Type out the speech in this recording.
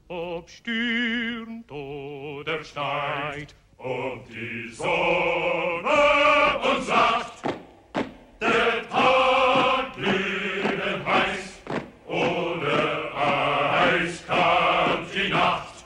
ob stürmt oder schneit, ob die Sonne uns sagt, der Tag glühend heiß oder eiskalt die Nacht.